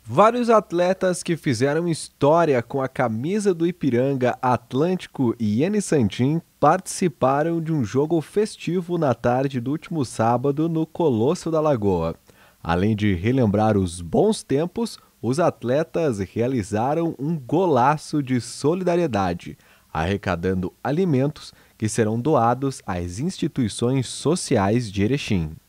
Vários atletas que fizeram história com a camisa do Ypiranga, Atlântico e Santin participaram de um jogo festivo na tarde do último sábado no Colosso da Lagoa. Além de relembrar os bons tempos, os atletas realizaram um golaço de solidariedade, arrecadando alimentos que serão doados às instituições sociais de Erechim.